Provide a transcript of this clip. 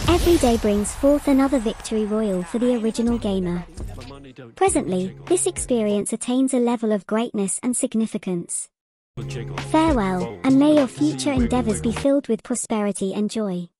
Every day brings forth another victory royal for the original gamer. Presently, this experience attains a level of greatness and significance. Farewell, and may your future endeavors be filled with prosperity and joy.